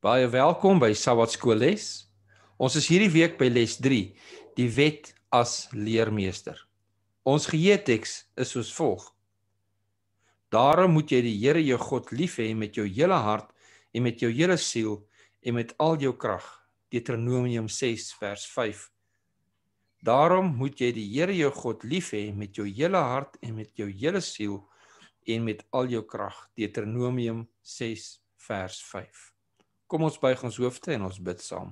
Baie welkom by Sabbat Skool Les. Ons is hierdie week by les 3, die wet as leermeester. Ons geheeteks is soos volg. Daarom moet jy die Here jou God lief hê met jou hele hart en met jou hele siel en met al jou krag. Deuteronomium 6 vers 5. Daarom moet jy die Here jou God lief hê met jou hele hart en met jou hele siel en met al jou krag. Deuteronomium 6 vers 5. Kom ons buig ons hoofde en ons bid saam.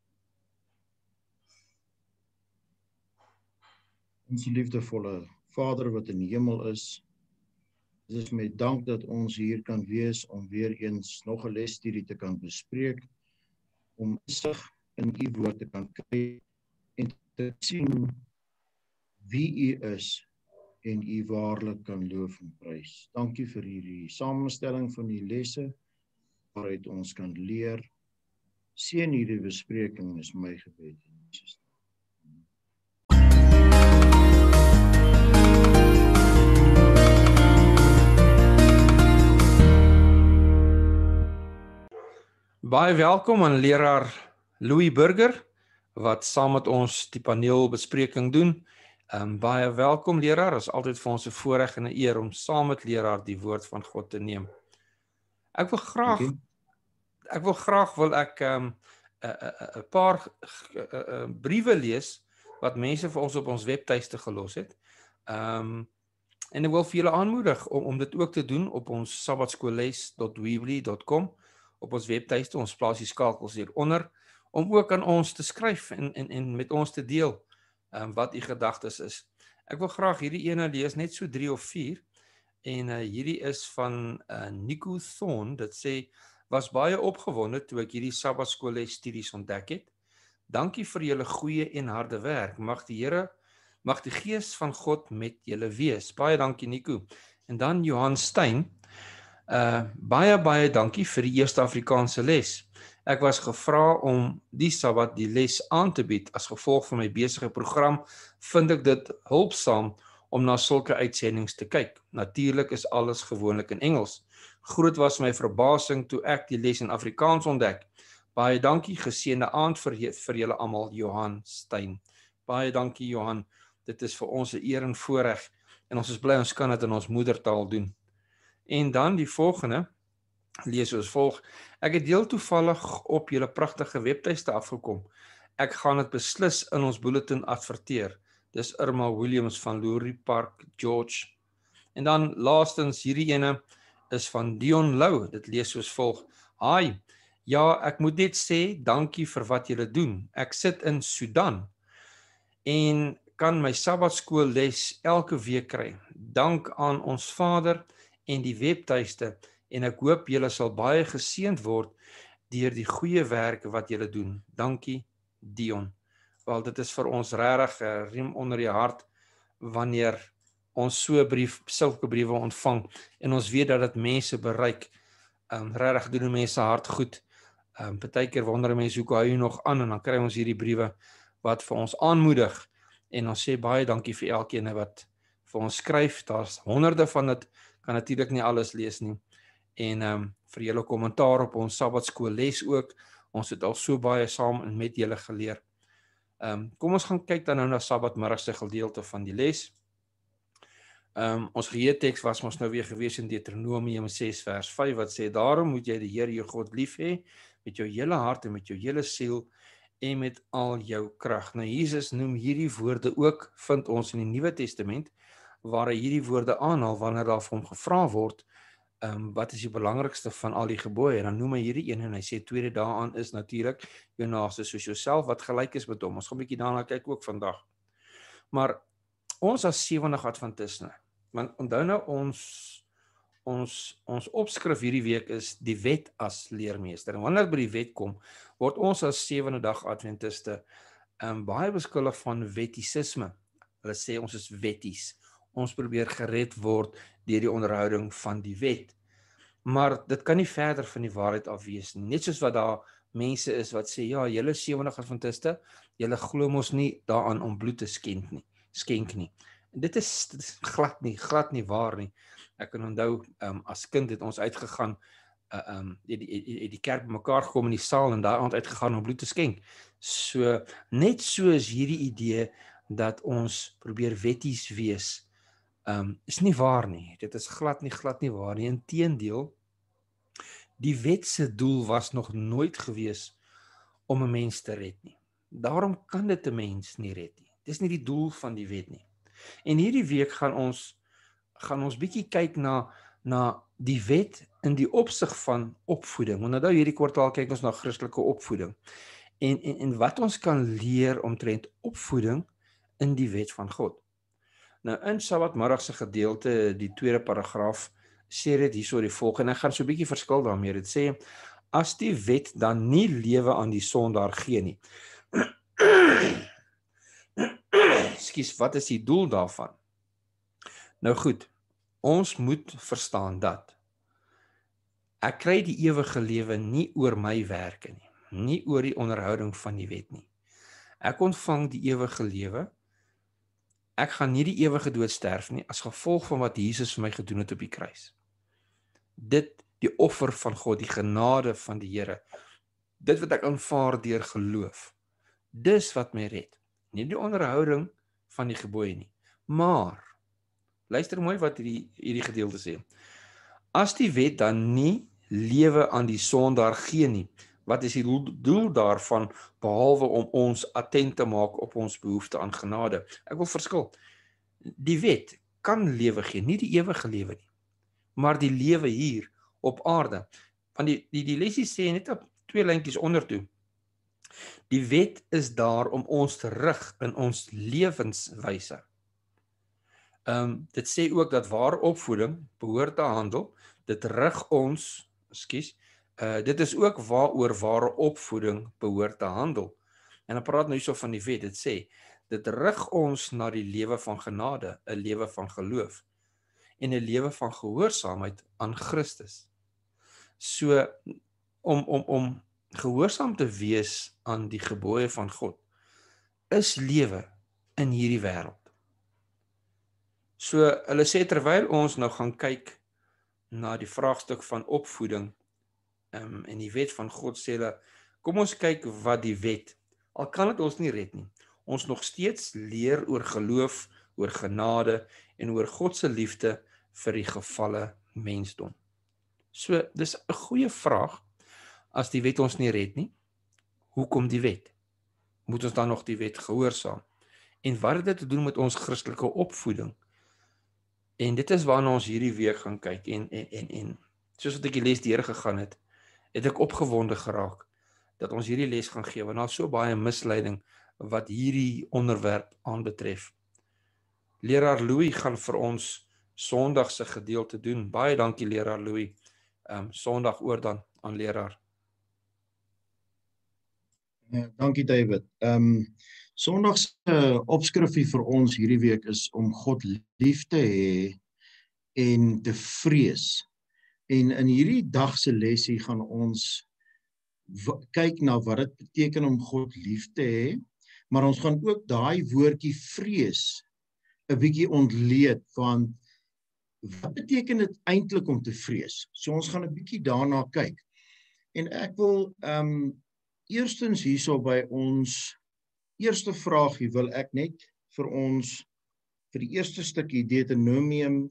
Ons liefdevolle Vader wat in die hemel is, dit is met dank dat ons hier kan wees om weer eens nog 'n lesstudie te kan bespreek, om insig in u woord te kan kry en te sien wie u is en u waarlik kan loof en prys. Dankie vir hierdie samestelling van die lesse waaruit ons kan leer. Seën hierdie bespreking is my gebed in Jesus naam. Baie welkom aan leraar Louis Burger wat saam met ons die paneelbespreking doen. Baie welkom leraar, is altyd vir ons 'n voorreg en 'n eer om saam met leraar die woord van God te neem. Ek wil graag 'n paar briewe lees wat mense vir ons op ons webtuiste gelos het. En ek wil vir julle aanmoedig om dit ook te doen op ons sabbatskoolles.weebly.com op ons webtuiste. Ons plaas die skakels hieronder om ook aan ons te skryf en met ons te deel wat u gedagtes is. Ek wil graag hierdie ene lees, net so 3 of 4. En hierdie is van Nico Thorn. Dit sê: was baie opgewonde toe ek hierdie Sabbatskoolles studies ontdek het. Dankie vir julle goeie en harde werk. Mag die Gees van God met julle wees. Baie dankie Nico. En dan Johan Stein. Baie dankie vir die eerste Afrikaanse les. Ek was gevra om die Sabbat die les aan te bied. As gevolg van my besige program vind ek dit hulpsaam om na sulke uitsendings te kyk. Natuurlik is alles gewoonlik in Engels. Groot was my verbasing toe ek die les in Afrikaans ontdek. Baie dankie, geseënde aand vir julle almal, Johan Stein. Baie dankie Johan, dit is vir ons 'n eer en voorreg en ons is bly ons kan dit in ons moedertaal doen. En dan die volgende, lees soos volg: ek het heel toevallig op julle pragtige webtuiste afgekom. Ek gaan dit beslis in ons bulletin adverteer. Dis Irma Williams van Lurie Park, George. En dan laastens hierdie ene is van Dion Lou. Dit lees soos volg: Hi, ja, ek moet net sê dankie vir wat julle doen. Ek sit in Sudan en kan my Sabbatskool les elke week kry. Dank aan ons Vader en die webtuiste en ek hoop julle sal baie geseënd word deur die goeie werk wat julle doen. Dankie Dion. Wel, dit is vir ons regtig 'n riem onder die hart wanneer ons sulke briewe ontvang en ons weet dat dit mense bereik. Regtig doen mense hart goed. Partykeer wonder mense hoekom hou jy nog aan, en dan kry ons hierdie briewe wat vir ons aanmoedig en ons sê baie dankie vir elkeen wat vir ons skryf. Daar's honderde van dit, kan natuurlik nie alles lees nie. En vir julle kommentaar op ons Sabbatskool les ook. Ons het al so baie saam met julle geleer. Kom ons gaan kyk dan nou na Sabbatmiddagse gedeelte van die les. Ons geheeteks was ons nou weer gewees in Deuteronomium 6 vers 5 wat sê: daarom moet jy die Here jou God lief hê met jou hele hart en met jou hele siel en met al jou krag. Nou Jesus noem hierdie woorde ook, vind ons in die Nuwe Testament, waar hy hierdie woorde aanhaal wanneer daar vir hom gevra word, wat is die belangrikste van al die gebooie? En dan noem hy hierdie een en hy sê tweede daaraan is natuurlik jou naaste soos jouself wat gelyk is met hom. Ons gaan 'n bietjie daarna kyk ook vandag. Maar ons as Sewendige Adventiste, want onthou nou ons opskrif hierdie week is die wet as leermeester. En wanneer by die wet kom, word ons as Sewende Dag Adventiste baie beskuldig van wettisisme. Hulle sê ons is wetties. Ons probeer gered word deur die onderhouding van die wet. Maar dit kan nie verder van die waarheid af wees nie. Net soos wat daar mense is wat sê, ja, julle Sewendige Adventiste, julle glo mos nie daaraan om bloed te skenk nie. En dit is glad nie waar nie. Ek kan onthou, as kind het ons uitgegaan die kerk bymekaar gekom in die saal en daar aand uitgegaan om bloed te skenk. So net so is hierdie idee dat ons probeer wetties wees, is nie waar nie. Dit is glad nie waar nie. Inteendeel, die wet se doel was nog nooit gewees om 'n mens te red nie. Daarom kan dit 'n mens nie red nie. Dis nie die doel van die wet nie. En hierdie week gaan ons bietjie kyk na die wet in die opsig van opvoeding. Want nou hierdie kwartaal kyk ons na Christelike opvoeding. En wat ons kan leer omtrent opvoeding in die wet van God. Nou in Sabbatmiddag se gedeelte, die tweede paragraaf, sê dit hierso die volgende. Ek gaan so 'n bietjie verskil daarmee. Dit sê as die wet dan nie lewe aan die sondaar gee nie. Ekskuus, wat is die doel daarvan? Nou goed, ons moet verstaan dat ek kry die ewige lewe nie oor my werke nie, nie oor die onderhouding van die wet nie. Ek ontvang die ewige lewe. Ek gaan nie die ewige dood sterf nie as gevolg van wat Jesus vir my gedoen het op die kruis. Dit, die offer van God, die genade van die Here, dit wat ek aanvaar deur geloof, dis wat my red. Nie die onderhouding van die gebooie nie. Maar, luister mooi wat hierdie gedeelte sê. As die wet dan nie lewe aan die sondaar gee nie, wat is die doel daarvan, behalwe om ons attent te maak op ons behoefte aan genade? Ek wil verskil. Die wet kan lewe gee, nie die ewige lewe nie, maar die lewe hier op aarde. Want die lesie sê net op 2 lyntjies ondertoe. Die wet is daar om ons te rig in ons lewenswyse. Dit sê ook dat ware opvoeding behoort te handel, dit rig ons, dit is ook waaroor ware opvoeding behoort te handel. En dan praat nou hierso van die wet, dit sê, dit rig ons na die lewe van genade, 'n lewe van geloof, en 'n lewe van gehoorsaamheid aan Christus. So, om gehoorsaam te wees aan die gebooie van God, is lewe in hierdie wêreld. So, hulle sê terwyl ons nou gaan kyk na die vraagstuk van opvoeding, en die wet van God, sê hulle, kom ons kyk wat die wet, al kan dit ons nie red nie, ons nog steeds leer oor geloof, oor genade en oor God se liefde vir die gefalle mensdom. So, dis 'n goeie vraag, as die wet ons nie red nie, hoekom die wet? Moet ons dan nog die wet gehoorsaam? En wat het dit te doen met ons Christelike opvoeding? En dit is waarna ons hierdie week gaan kyk, en soos wat ek die les deurgegaan het ek opgewonde geraak, dat ons hierdie les gaan gee, want daar is so baie misleiding, wat hierdie onderwerp aanbetref. Leraar Louis gaan vir ons Sondag se gedeelte doen. Baie dankie Leraar Louis. Sondag oor dan aan leraar. Dankie David. Sondag se opskrifie vir ons hierdie week is om God lief te hê en te vrees. En in hierdie dag se lesie gaan ons kyk na wat dit beteken om God lief te hê, maar ons gaan ook daai woordjie vrees 'n bietjie ontleed, want wat beteken dit eintlik om te vrees? So ons gaan 'n bietjie daarna kyk. En ek wil eerstens hierso by ons eerste vraagie wil ek net vir ons vir die eerste stukkie Deuteronomium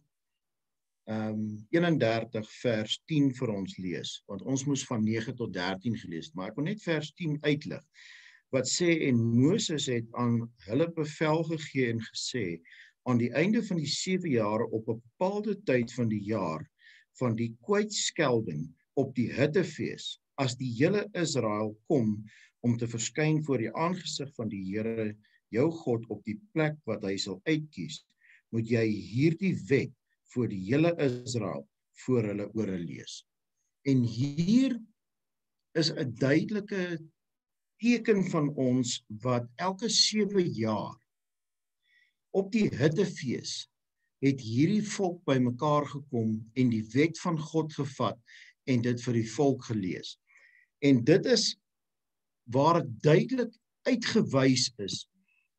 31 vers 10 vir ons lees, want ons moes van 9 tot 13 gelees, maar ek wil net vers 10 uitlig, wat sê, en Moses het aan hulle bevel gegee en gesê, aan die einde van die 7 jare op 'n bepaalde tyd van die jaar, van die kwytskelding op die hittefees, as die hele Israel kom om te verskyn voor die aangesig van die Here, jou God, op die plek wat hy sal uitkies, moet jy hierdie wet voor die hele Israel voor hulle ore lees. En hier is 'n duidelike teken van ons wat elke 7 jaar op die hittefees het hierdie volk bymekaar gekom en die wet van God gevat en dit vir die volk gelees. En dit is waar dit duidelik uitgewys is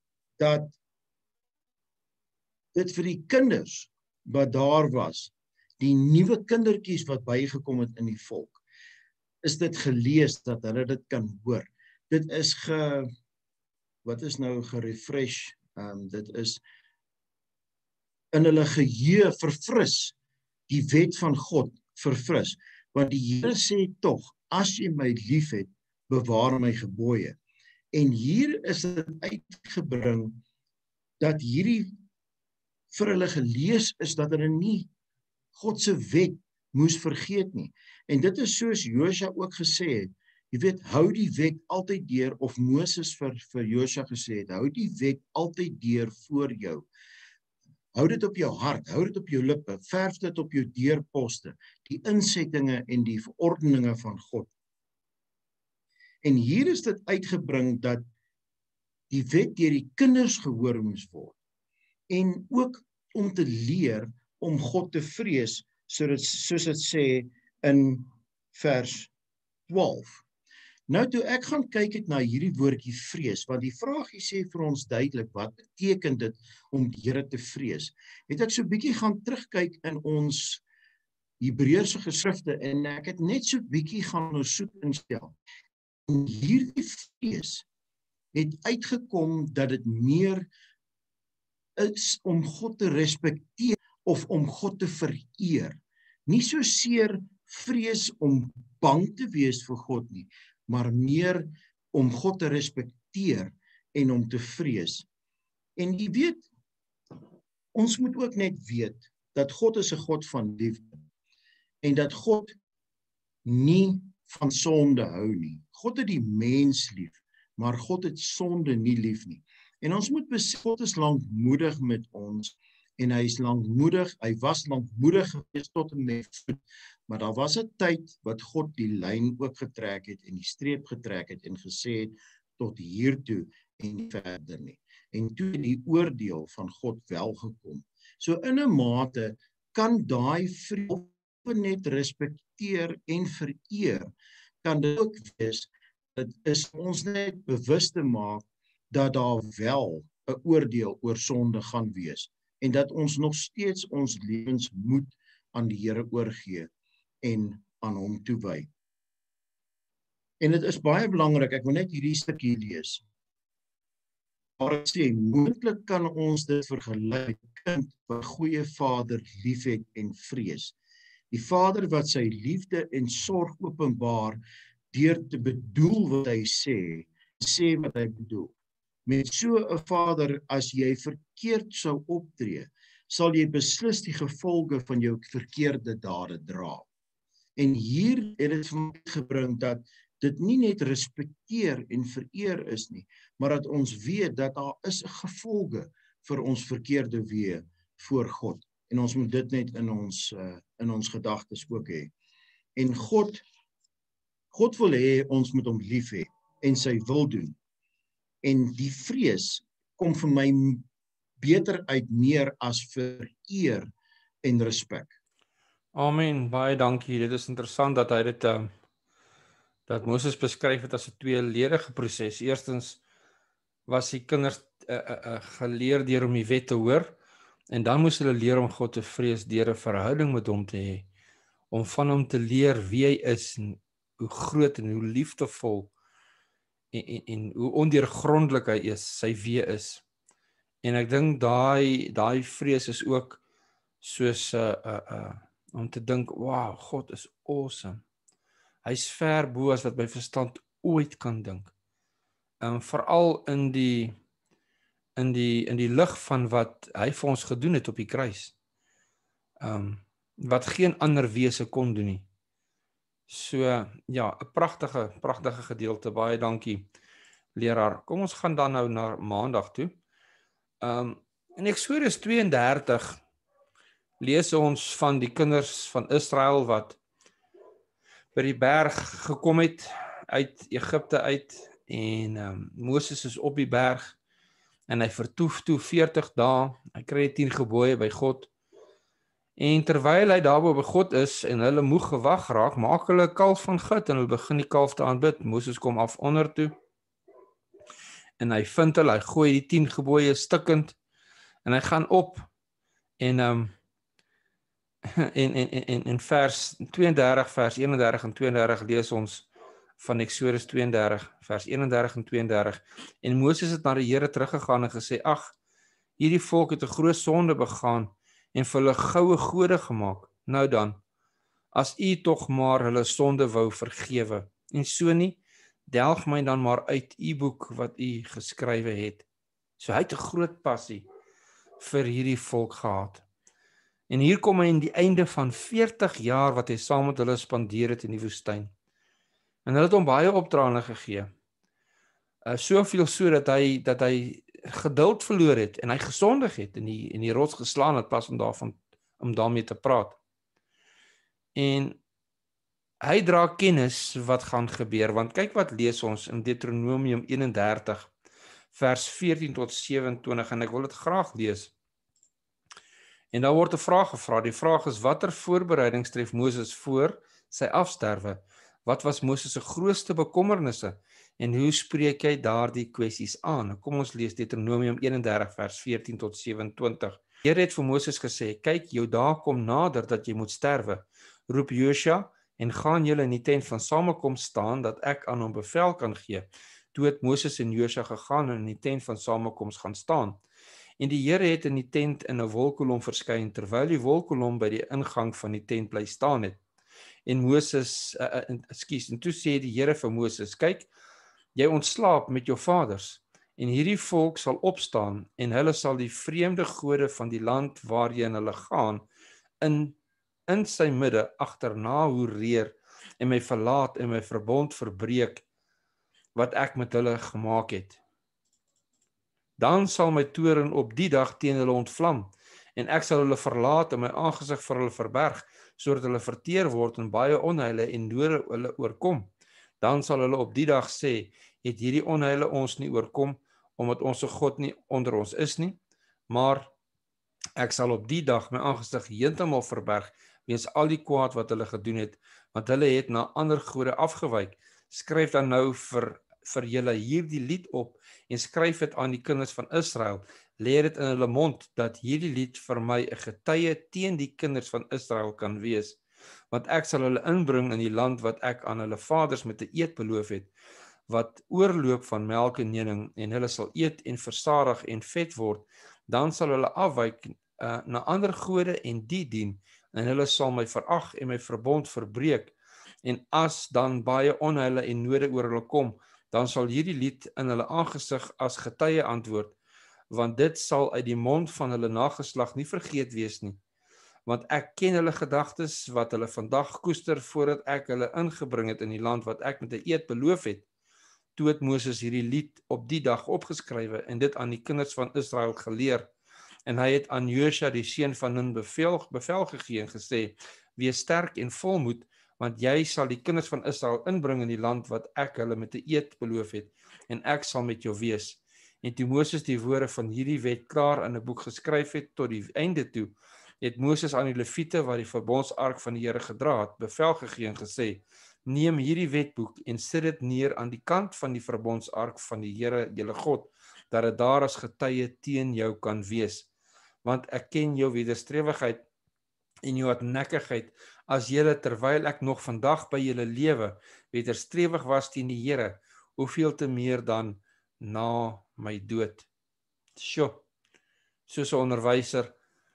dat dit vir die kinders wat daar was die nuwe kindertjies wat bygekom het in die volk, is dit gelees dat hulle dit kan hoor. Dit is gerefresh, dit is in hulle geheue verfris, die wet van God verfris, want die Here sê tog, as jy my lief het, bewaar my gebooie. En hier is dit uitgebring, dat hierdie vir hulle gelees is, dat hulle nie God se wet moes vergeet nie. En dit is soos Josua ook gesê het, jy weet, hou die wet altyd deur, of Moses vir Josua gesê het, hou die wet altyd deur voor jou. Hou dit op jou hart, hou dit op jou lippe, verf dit op jou deurposte, die insettinge en die verordeninge van God. En hier is dit uitgebring dat die wet deur die kinders gehoor moes word. En ook om te leer om God te vrees, soos dit sê in vers 12. Nou toe ek gaan kyk het na hierdie woordjie vrees, want die vraagie sê vir ons duidelik, wat beteken dit om die Here te vrees? Het ek so 'n bietjie gaan terugkyk in ons Hebreëse geskrifte, en ek het net so 'n bietjie gaan ondersoek instel. En hierdie vrees het uitgekom dat dit meer is om God te respekteer of om God te vereer. Nie so seer vrees om bang te wees vir God nie, maar meer om God te respekteer en om te vrees. En jy weet, ons moet ook net weet dat God is 'n God van liefde en dat God nie van sonde hou nie. God het die mens lief, maar God het sonde nie lief nie. En ons moet besef, God is lankmoedig met ons, en hy was lankmoedig gewees tot en met voet, maar daar was 'n tyd wat God die lyn ook getrek het en die streep getrek het en gesê het, tot hiertoe en nie verder nie. En toe die oordeel van God wel gekom. So in 'n mate kan daai vrede net respekteer en vereer, kan dit ook wees, dit is ons net bewus te maak, dat daar wel 'n oordeel oor sonde gaan wees, en dat ons nog steeds ons lewens moet aan die Here oorgee, en aan hom toewy. En dit is baie belangrik, ek wil net hierdie stukkie lees. Maar ek sê, moontlik kan ons dit vergelyk met 'n kind wat 'n goeie vader liefhet en vrees. Die vader wat sy liefde en sorg openbaar deur te bedoel wat hy sê wat hy bedoel. Met so 'n vader, as jy verkeerd sou optree, sal jy beslis die gevolge van jou verkeerde dade dra. En hier het dit vir my gebring dat dit nie net respekteer en vereer is nie, maar dat ons weet dat daar is 'n gevolge vir ons verkeerde weë voor God. En ons moet dit net in ons gedagtes ook hê. En God wil hê ons moet hom lief hê en sy wil doen. En die vrees kom vir my beter uit meer as vereer en respek. Amen, baie dankie. Dit is interessant dat hy dit dat Moses beskryf het as 'n tweeledige proses. Eerstens was die kinders geleer deur om die wet te hoor, en dan moes hulle leer om God te vrees deur 'n verhouding met hom te hê, om van hom te leer wie hy is en hoe groot en hoe liefdevol en hoe ondeurgrondelik hy is, sy wie is. En ek dink daai vrees is ook soos om te dink, wow, God is awesome. Hy's ver bo as wat my verstand ooit kan dink. Veral in die lig van wat hy vir ons gedoen het op die kruis. Wat geen ander wese kon doen nie. So ja, 'n pragtige gedeelte. Baie dankie, leraar. Kom ons gaan dan nou na Maandag toe. In Eksodus 32 lees ons van die kinders van Israel wat by die berg gekom het uit Egipte uit, en Moses is op die berg en hy vertoef toe 40 dae. Hy kry die 10 gebooie by God. En terwyl hy daar by God is en hulle moeg gewag raak, maak hulle 'n kalf van goud en hulle begin die kalf te aanbid. Moses kom af onder toe en hy vind hulle, hy gooi die 10 gebooie stikkend en hy gaan op en in vers 32, vers 31 en 32 lees ons van Eksodus 32, vers 31 en 32. En Moses het na die Here teruggegaan en gesê: "Ag, hierdie volk het 'n groot sonde begaan en vir hulle goue gode gemaak. Nou dan, as u tog maar hulle sonde wou vergewe, en so nie, delg my dan maar uit u boek wat u geskrywe het." So hy het 'n groot passie vir hierdie volk gehad. En hier kom hy in die einde van 40 jaar wat hy saam met hulle spandeer het in die woestyn. En hulle het hom baie opdraande gegee. Soveel so dat hy geduld verloor het en hy gesondig het en die rots geslaan het pas om daarmee te praat. En hy dra kennis wat gaan gebeur, want kyk wat lees ons in Deuteronomium 31 vers 14 tot 27 en ek wil dit graag lees. En daar word 'n vraag gevra. Die vraag is: watter voorbereidings tref Moses voor sy afsterwe? Wat was Moses se grootste bekommernisse en hoe spreek hy daardie kwessies aan? Kom ons lees Deuteronomium 31 vers 14 tot 27. Die Here het vir Moses gesê: "Kyk, jou dae kom nader dat jy moet sterwe. Roep Josua en gaan julle in die tent van samekoms staan dat ek aan hom bevel kan gee." Toe het Moses en Josua gegaan en in die tent van samekoms gaan staan. En die Here het in die tent in 'n wolkkolom verskyn terwyl die wolkkolom by die ingang van die tent bly staan het. En en toe sê die Here vir Moses: "Kyk, jy ontslaap met jou vaders en hierdie volk sal opstaan en hulle sal die vreemde gode van die land waarheen hulle gaan in sy midde agterna hoereer en my verlaat en my verbond verbreek wat ek met hulle gemaak het. Dan sal my toorn op die dag teen hulle ontvlam en ek sal hulle verlaat en my aangesig vir hulle verberg sodat hulle verteer word en baie onheile en dode hulle oorkom. Dan sal hulle op die dag sê: het hierdie onheile ons nie oorkom omdat ons God nie onder ons is nie, maar ek sal op die dag my aangesig heeltemal verberg weens al die kwaad wat hulle gedoen het, want hulle het na ander gode afgewyk. Skryf dan nou vir julle hierdie lied op en skryf dit aan die kinders van Israel. Leer dit in hulle mond dat hierdie lied vir my 'n getuie teen die kinders van Israel kan wees, want ek sal hulle inbring in die land wat ek aan hulle vaders met 'n eed beloof het, wat oorloop van melk en honing, en hulle sal eet en versadig en vet word. Dan sal hulle afwyk na ander gode en die dien, en hulle sal my verag en my verbond verbreek. En as dan baie onheile en node oor hulle kom, dan sal hierdie lied in hulle aangesig as getuie antwoord, want dit sal uit die mond van hulle nageslag nie vergeet wees nie. Want ek ken hulle gedagtes wat hulle vandag koester voordat ek hulle ingebring het in die land wat ek met 'n eed beloof het. Toe het Moses hierdie lied op die dag opgeskrywe en dit aan die kinders van Israel geleer. En hy het aan Josua die seun van Nun bevel gegee en gesê: wees sterk en volmoed, want jy sal die kinders van Israel inbring in die land wat ek hulle met 'n eed beloof het, en ek sal met jou wees. En toe Moses die woorde van hierdie wet klaar in 'n boek geskryf het tot die einde toe, het Moses aan die Lewiete wat die verbondsark van die Here gedra het, bevel gegee en gesê: neem hierdie wetboek en sit dit neer aan die kant van die verbondsark van die Here, julle God, dat dit daar as getuie teen jou kan wees. Want ek ken jou wederstrewigheid en jou hardnekkigheid, as julle terwyl ek nog vandag by julle lewe wederstrewig was teen die Here, hoeveel te meer dan na my dood. Sjoe, soos 'n onderwyser,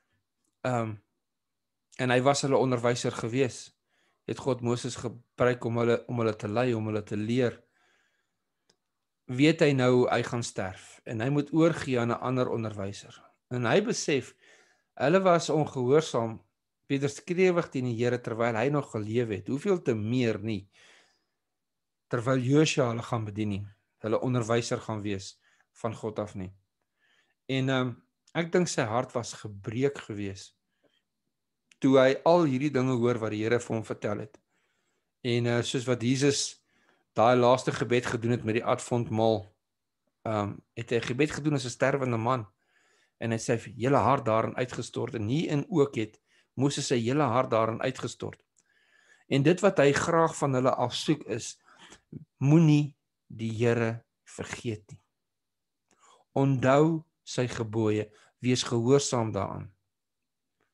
en hy was hulle onderwyser gewees, het God Moses gebruik om hulle te lei, om hulle te leer. Weet hy nou hy gaan sterf en hy moet oorgee aan 'n ander onderwyser. En hy besef, hulle was ongehoorsaam, wederstrewig teen die Here terwyl hy nog geleef het. Hoeveel te meer nie, terwyl Josua hulle gaan bedien nie, hulle onderwyser gaan wees van God af nie. En ek dink sy hart was gebreek gewees toe hy al hierdie dinge hoor wat die Here vir hom vertel het. En soos wat Jesus daai laaste gebed gedoen het met die adventmaal, het hy gebed gedoen as 'n sterwende man, en hy sê sy hele hart daarin uitgestort, en hierin ook het Moses sy hele hart daarin uitgestort. En dit wat hy graag van hulle afsoek is, moenie die Here vergeet nie. Onthou sy gebooie, wees gehoorsaam daaraan.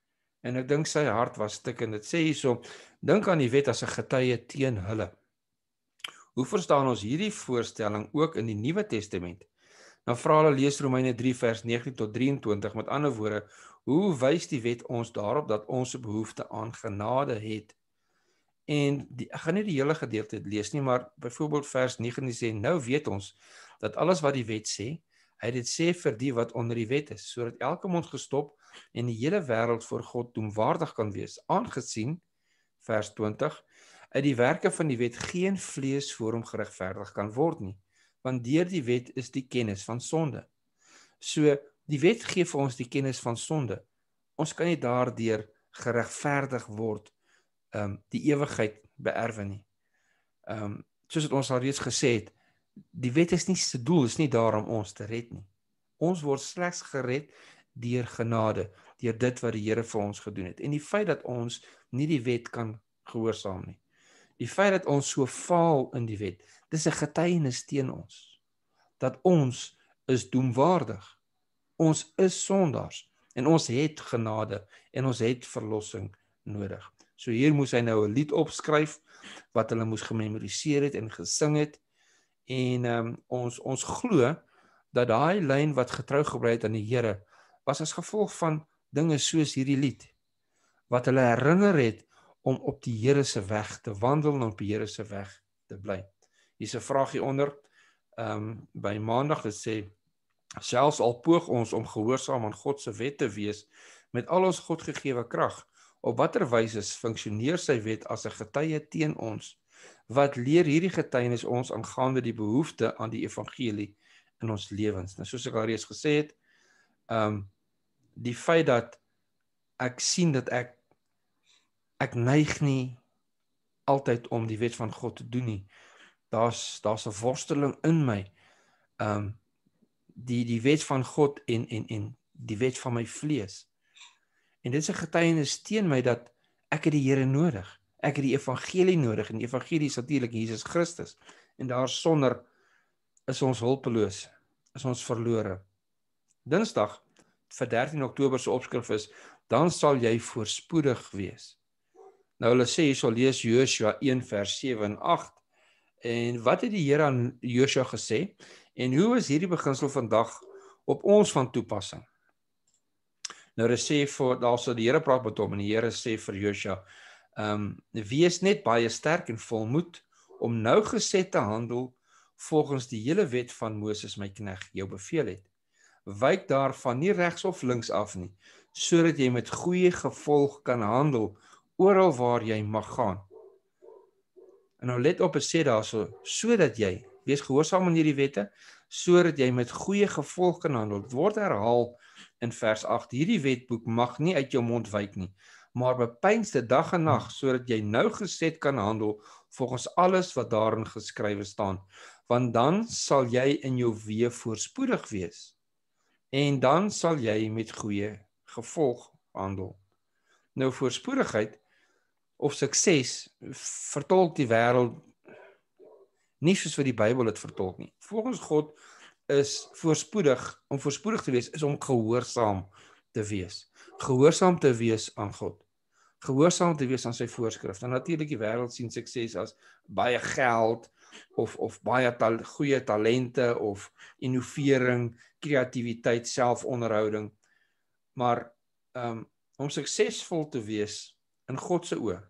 En ek dink sy hart was stikkend. Dit sê hierso, dink aan die wet as 'n getuie teen hulle. Hoe verstaan ons hierdie voorstelling ook in die Nuwe Testament? Dan vra hulle lees Romeine 3 vers 19 tot 23, met ander woorde, hoe wys die wet ons daarop dat ons 'n behoefte aan genade het? En ek gaan nie die hele gedeelte lees nie, maar byvoorbeeld vers 19 sê, nou weet ons dat alles wat die wet sê, hy dit sê vir die wat onder die wet is, sodat elke mond gestop en die hele wêreld voor God doemwaardig kan wees, aangesien, vers 20, uit die werke van die wet geen vlees voor hom geregverdig kan word nie, want deur die wet is die kennis van sonde. So, die wet gee vir ons die kennis van sonde. Ons kan nie daardeur geregverdig word, die ewigheid beerwe nie. Soos het ons al reeds gesê het, die wet is nie se doel, is nie daar om ons te red nie. Ons word slegs gered deur genade, deur dit wat die Here vir ons gedoen het. En die feit dat ons nie die wet kan gehoorsaam nie, die feit dat ons so faal in die wet, dis 'n getuienis teen ons, dat ons is doemwaardig, ons is sondaars, en ons het genade, en ons het verlossing nodig. So hier moes hy nou 'n lied opskryf, wat hulle moes gememoriseer het en gesing het, en ons glo, dat daai lyn wat getrou gebly het aan die Here, was as gevolg van dinge soos hierdie lied, wat hulle herinner het, om op die Here se weg te wandel, en op die Here se weg te bly. Hier is 'n vraag hieronder, by Maandag, dit sê, selfs al poog ons om gehoorsaam aan God se wet te wees, met al ons Godgegewe krag, op watter wyse funksioneer sy wet as 'n getuie teen ons? Wat leer hierdie getuienis ons aangaande die behoefte aan die evangelie in ons lewens? Nou, soos ek al reeds gesê het, die feit dat ek sien dat ek neig nie altyd om die wet van God te doen nie. Daar's 'n worsteling in my. Die wet van God en die wet van my vlees. En dit is 'n getuienis teen my dat ek het die Here nodig. Ek het die evangelie nodig, en die evangelie is natuurlik Jesus Christus. En daarsonder is ons hulpeloos, is ons verlore. Dinsdag, vir 13 Oktober se opskrif is, dan sal jy voorspoedig wees. Nou hulle sê, jy sal lees Josua 1 vers 7 en 8, en wat het die Here aan Josua gesê, en hoe is hierdie beginsel vandag op ons van toepassing? Nou hulle sê, daarso die Here praat met hom, en die Here sê vir Josua, wees net baie sterk en volmoed, om nougeset te handel, volgens die hele wet van Moses my knegt jou beveel het. Wyk daarvan nie regs of links af nie, sodat jy met goeie gevolg kan handel, oral waar jy mag gaan. En nou let op, het sê daarso, sodat jy, wees gehoorsaam aan hierdie wette, sodat jy met goeie gevolg kan handel. Het word herhaal in vers 8, hierdie wetboek mag nie uit jou mond wyk nie, maar bepeins dit dag en nag, sodat jy nougeset kan handel, volgens alles wat daarin geskrywe staan, want dan sal jy in jou weë voorspoedig wees, en dan sal jy met goeie gevolg handel. Nou, voorspoedigheid of sukses vertolk die wêreld nie soos wat die Bybel dit vertolk nie. Volgens God is om voorspoedig te wees, is om gehoorsaam te wees. Gehoorsaam te wees aan God. Gehoorsaam te wees aan sy voorskrifte. En natuurlik die wêreld sien sukses as baie geld, of baie goeie talente, of innovering, kreatiwiteit, selfonderhouding. Maar om suksesvol te wees in God se oë,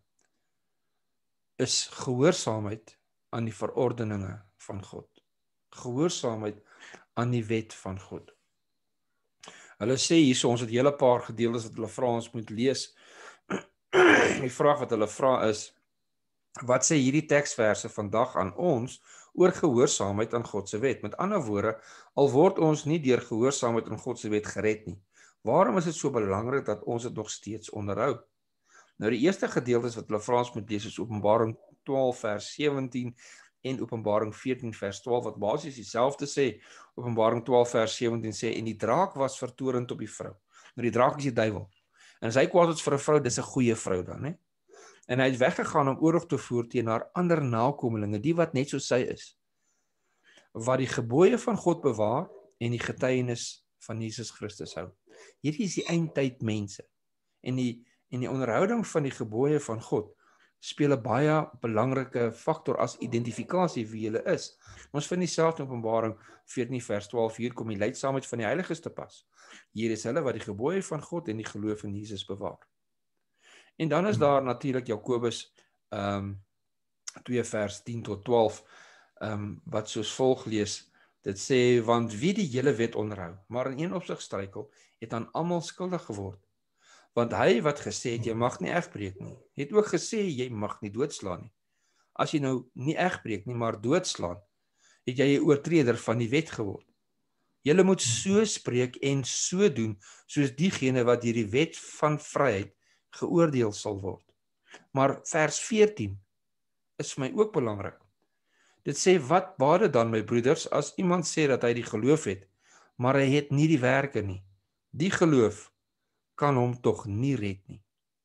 is gehoorsaamheid aan die verordeninge van God. Gehoorsaamheid aan die wet van God. Hulle sê hierso, ons het 'n hele paar gedeeltes wat hulle vra ons moet lees. Die vraag wat hulle vra is, wat sê hierdie teksverse vandag aan ons oor gehoorsaamheid aan God se wet? Met ander woorde, al word ons nie deur gehoorsaamheid aan God se wet gered nie, waarom is dit so belangrik dat ons dit nog steeds onderhou? Nou die eerste gedeeltes wat hulle vra ons moet lees is Openbaring 12 vers 17 en Openbaring 14 vers 12, wat basies dieselfde sê. Openbaring 12 vers 17 sê, en die draak was vertorend op die vrou. Nou die draak is die duiwel. En as hy kwaad is vir 'n vrou, dis 'n goeie vrou dan, hè? En hy het weggegaan om oorlog te voer teen haar ander nakommelinge, die wat net soos sy is, wat die gebooie van God bewaar en die getuienis van Jesus Christus hou. Hierdie is die eindtyd mense. En En die onderhouding van die gebooie van God speel 'n baie belangrike faktor as identifikasie wie jy is. Ons vind dieselfde in Openbaring 14 vers 12, hier kom die leidsaamheid van die heiliges te pas. Hier is hulle wat die gebooie van God en die geloof in Jesus bewaar. En dan is daar natuurlik Jakobus 2 vers 10 tot 12 wat soos volg lees. Dit sê, want wie die hele wet onderhou, maar in een opsig struikel, het aan almal skuldig geword. Want hy wat gesê het, jy mag nie egbreek nie, het ook gesê, jy mag nie doodslaan nie. As jy nou nie egbreek nie, maar doodslaan, het jy 'n oortreder van die wet geword. Julle moet so spreek en so doen, soos diegene wat deur die wet van vryheid geoordeel sal word. Maar vers 14 is vir my ook belangrik. Dit sê, wat baat dit dan, my broeders, as iemand sê dat hy die geloof het, maar hy het nie die werke nie. Die geloof kan hom tog nie red nie.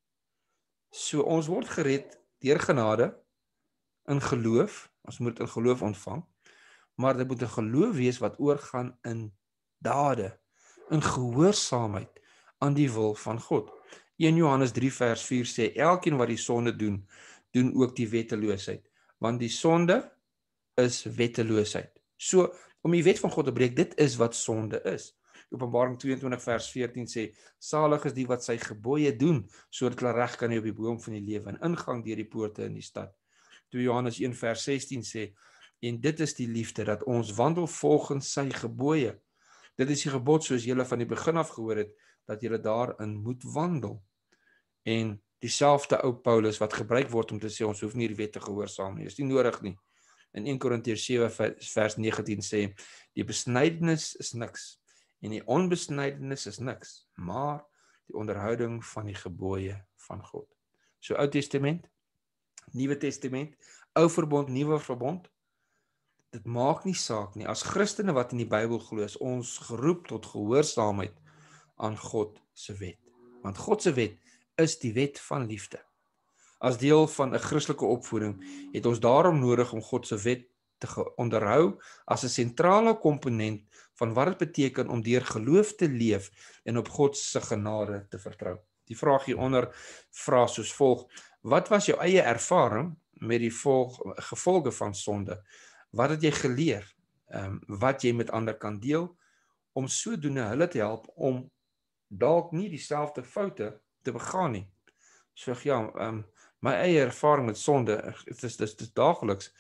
So ons word gered deur genade, in geloof, ons moet in geloof ontvang, maar dit moet 'n geloof wees wat oorgaan in dade, in gehoorsaamheid aan die wil van God. 1 Johannes 3 vers 4 sê, elkeen wat die sonde doen, doen ook die wetteloosheid, want die sonde is wetteloosheid. So, om die wet van God te breek, dit is wat sonde is. Openbaring 22 vers 14 sê, salig is die wat sy gebooie doen, sodat hulle reg kan hê op die boom van die lewe, en ingang deur die poorte in die stad. 2 Johannes 1 vers 16 sê, en dit is die liefde, dat ons wandel volgens sy gebooie. Dit is die gebod soos julle van die begin af gehoor het, dat julle daarin moet wandel. En dieselfde ou Paulus wat gebruik word om te sê, ons hoef nie die wet te gehoorsaam nie, is nie nodig nie. In 1 Korintiërs 7 vers 19 sê, die besnydenis is niks, en die onbesnydenis is niks, maar die onderhouding van die gebooie van God. So Ou Testament, Nuwe Testament, Ou Verbond, Nuwe Verbond, dit maak nie saak nie, as Christene wat in die Bybel glo, is ons geroep tot gehoorsaamheid aan God se wet. Want God se wet is die wet van liefde. As deel van 'n Christelike opvoeding het ons daarom nodig om God se wet te onderhou as 'n sentrale komponent van wat dit beteken om deur geloof te leef en op God se genade te vertrou. Die vraag hieronder vra soos volg: wat was jou eie ervaring met die gevolge van sonde? Wat het jy geleer? Wat jy met ander kan deel om sodoende hulle te help om dalk nie dieselfde foute te begaan nie. So ja, my eie ervaring met sonde, dit is daagliks,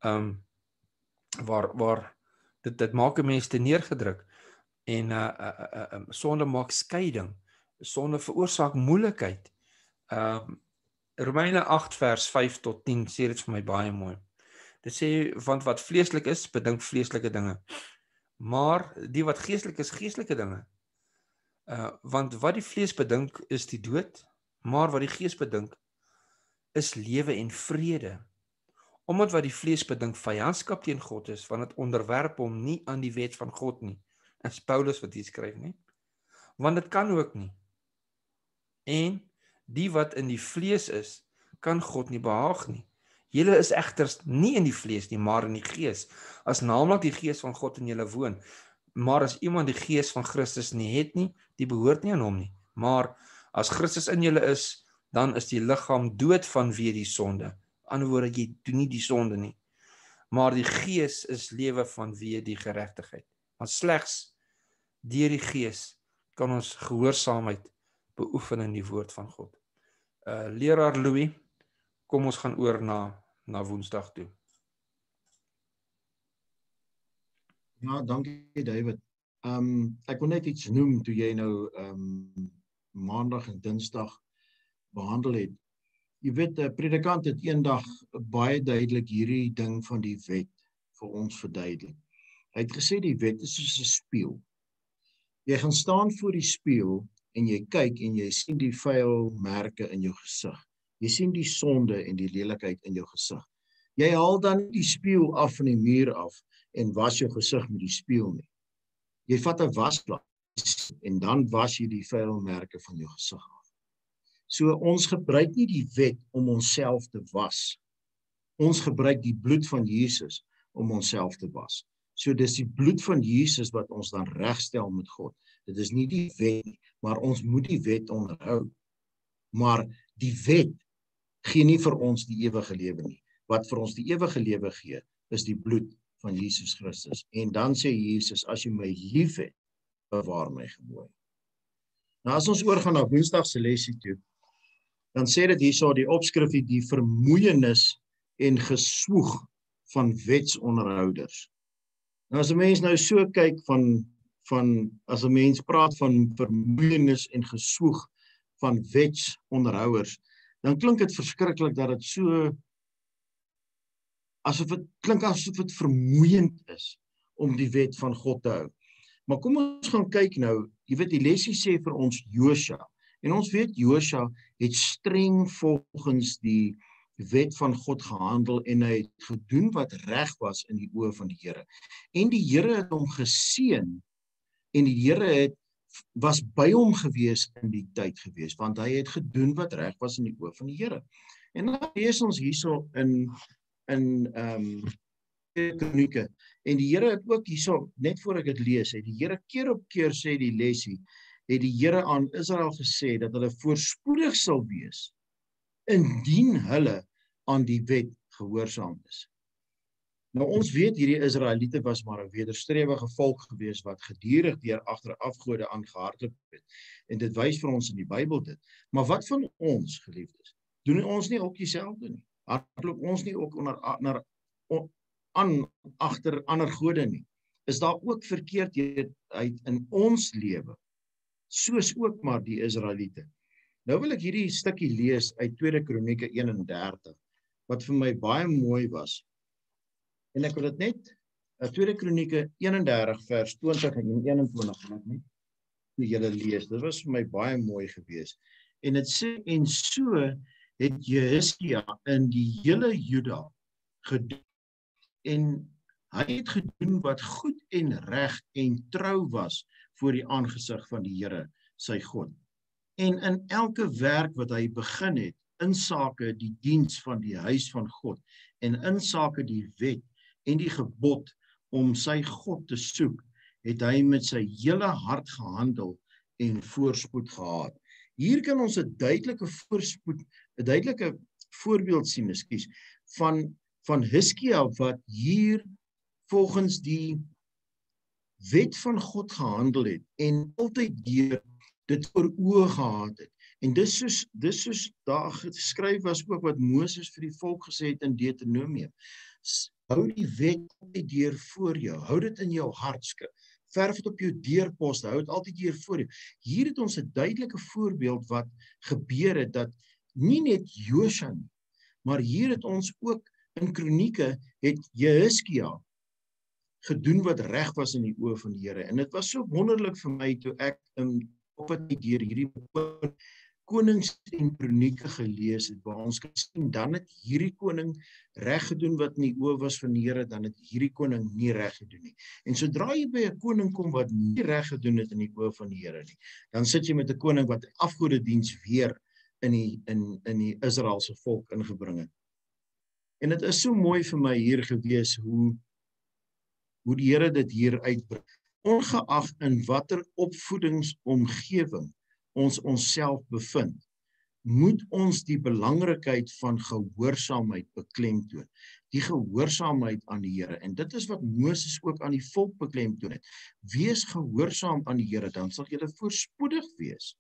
waar dit maak 'n mens te neergedruk, en sonde maak skeiding, sonde veroorsaak moeilikheid. Romeine 8 vers 5 tot 10 sê dit vir my baie mooi. Dit sê, want wat vleeslik is, bedink vleeslike dinge, maar die wat geestelik is, geestelike dinge. Want wat die vlees bedink is die dood, maar wat die gees bedink is lewe en vrede. Omdat wat die vlees bedink vyandskap teen God is, want dit onderwerp hom nie aan die wet van God nie. Is Paulus wat hier skryf nie. Want dit kan ook nie. En die wat in die vlees is, kan God nie behaag nie. Julle is egter nie in die vlees nie, maar in die gees, as naamlik die gees van God in julle woon. Maar as iemand die gees van Christus nie het nie, die behoort nie aan hom nie. Maar as Christus in julle is, dan is die liggaam dood vanweë die sonde. Aan die ander woorde, jy doen nie die sonde nie. Maar die gees is lewe vanweë die geregtigheid. Want slegs deur die gees kan ons gehoorsaamheid beoefen in die woord van God. Leraar Louis, kom ons gaan oor na Woensdag toe. Ja, dankie David. Ek wil net iets noem toe jy nou Maandag en Dinsdag behandel het. Jy weet, 'n predikant het eendag baie duidelik hierdie ding van die wet vir ons verduidelik. Hy het gesê die wet is soos 'n spieël. Jy gaan staan voor die spieël en jy kyk en jy sien die vuil merke in jou gesig. Jy sien die sonde en die lelikheid in jou gesig. Jy haal dan die spieël af van die muur af en was jou gesig met die spieël nie. Jy vat 'n wasblad en dan was jy die vuil merke van jou gesig af. So ons gebruik nie die wet om onsself te was. Ons gebruik die bloed van Jesus om onsself te was. So dis die bloed van Jesus wat ons dan regstel met God. Dit is nie die wet nie, maar ons moet die wet onderhou. Maar die wet gee nie vir ons die ewige lewe nie. Wat vir ons die ewige lewe gee, is die bloed van Jesus Christus. En dan sê Jesus, as jy my liefhet, bewaar my gebooie. Nou as ons oorgaan na Woensdag se lesie toe, dan sê dit hierso die opskrifie, die vermoeienis en geswoeg van wetsonderhouders. Nou as 'n mens nou so kyk as 'n mens praat van vermoeienis en geswoeg van wetsonderhouders, dan klink dit verskriklik dat dit so asof dit vermoeiend is om die wet van God te hou. Maar kom ons gaan kyk nou, jy weet die lesie sê vir ons Josua, en ons weet Josua het streng volgens die wet van God gehandel en hy het gedoen wat reg was in die oë van die Here. En die Here het hom geseën en die Here was by hom gewees in die tyd gewees, want hy het gedoen wat reg was in die oë van die Here. En dan lees ons hierso in Kronieke. En die Here het ook hierso, net voor ek dit lees, het die Here keer op keer sê die lesie, het die Here aan Israel gesê dat hulle voorspoedig sal wees indien hulle aan die wet gehoorsaam is. Nou ons weet hierdie Israeliete was maar 'n wederstrewige volk gewees wat gedurig deur agter afgode aangehardloop het. En dit wys vir ons in die Bybel dit. Maar wat van ons, geliefdes? Doen ons nie ook dieselfde nie? Hardloop ons nie ook agter ander gode nie? Is daar ook verkeerdheid in ons lewe? Soos ook maar die Israeliete. Nou wil ek hierdie stukkie lees uit 2 Kronieke 31, wat vir my baie mooi was. En ek wil dit net, 2 Kronieke 31 vers 20 en 21, wil ek net vir julle lees. Dit was vir my baie mooi gewees. En dit sê, en so het Jehoskia in die hele Juda gedoen, en hy het gedoen wat goed en reg en trou was voor die aangesig van die Here, sy God. En in elke werk wat hy begin het, insake die diens van die huis van God, en insake die wet en die gebod om sy God te soek, het hy met sy hele hart gehandel en voorspoed gehad. Hier kan ons 'n duidelike voorbeeld sien, van Hiskia wat hier volgens die wet van God gehandel het en altyd deur dit voor oë gehad het. En dis soos daar geskryf was ook wat Moses vir die volk gesê het in Deuteronomium. Hou die wet altyd deur voor jou, hou dit in jou hart, verf dit op jou deurposte, hou dit altyd deur voor jou. Hier het ons 'n duidelike voorbeeld wat gebeur het, dat nie net Josua nie, maar hier het ons ook in Kronieke het Jehoskia gedoen wat reg was in die oë van die Here. En dit was so wonderlik vir my toe ek op wat deur hierdie konings en kronieke gelees het, waar ons kan sien, dan het hierdie koning reg gedoen wat in die oë was van die Here, dan het hierdie koning nie reg gedoen nie. En sodra jy by 'n koning kom wat nie reg gedoen het in die oë van die Here nie, dan sit jy met 'n koning wat afgodediens weer in die Israeliese volk ingebring het. En dit is so mooi vir my hier gewees hoe die Here dit hier uitbring. Ongeag in watter opvoedingsomgewing ons onsself bevind, moet ons die belangrikheid van gehoorsaamheid beklemtoon. Die gehoorsaamheid aan die Here. En dit is wat Moses ook aan die volk beklemtoon het. Wees gehoorsaam aan die Here, dan sal julle voorspoedig wees.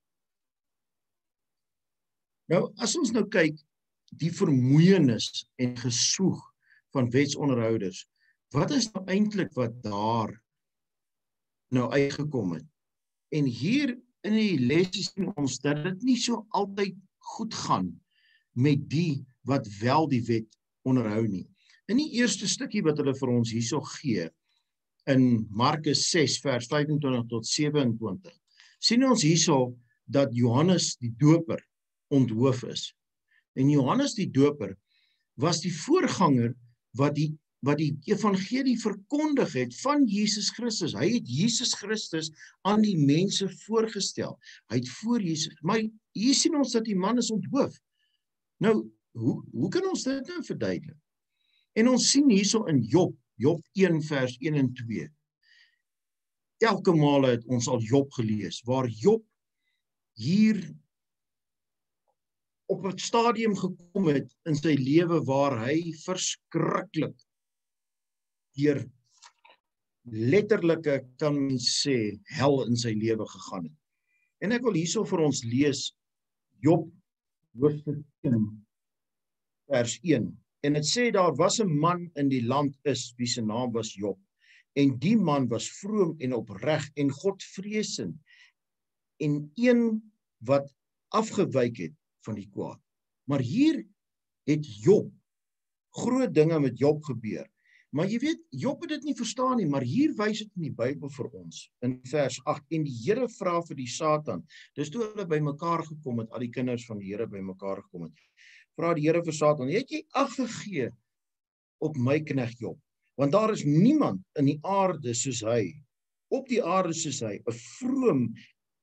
Nou, as ons nou kyk, die vermoeienis en geswoeg van wetsonderhouders, wat is nou eintlik wat daar nou uitgekom het? En hier in die lesie sien ons dat dit nie so altyd goed gaan met die wat wel die wet onderhou nie. In die eerste stukkie wat hulle vir ons hierso gee, in Markus 6 vers 25 tot 27, sien ons hierso dat Johannes die Doper onthoof is. En Johannes die Doper was die voorganger wat die evangelie verkondig het van Jesus Christus. Hy het Jesus Christus aan die mense voorgestel. Hy het voor Jesus, maar hier sien ons dat die man is onthoof. Nou, hoe kan ons dit nou verduidelik? En ons sien hierso in Job 1 vers 1 en 2. Elke maal het ons al Job gelees, waar Job hier op 'n stadium gekom het in sy lewe waar hy verskriklik deur letterlike, kan mens sê, hel in sy lewe gegaan het. En ek wil hierso vir ons lees Job hoofstuk 1 vers 1. En dit sê daar was 'n man in die land Is, wie se naam was Job. En die man was vroom en opreg en godvreesend en een wat afgewyk het van die kwaad. Maar hier het Job, groot dinge met Job gebeur. Maar jy weet, Job het dit nie verstaan nie, maar hier wys dit in die Bybel vir ons, in vers 8, en die Here vra vir die Satan, dis toe hulle bymekaar gekom het, al die kinders van die Here bymekaar gekom het, vra die Here vir Satan, het jy ag gegee op my knegt Job? Want daar is niemand in die aarde soos hy, op die aarde soos hy, 'n vroom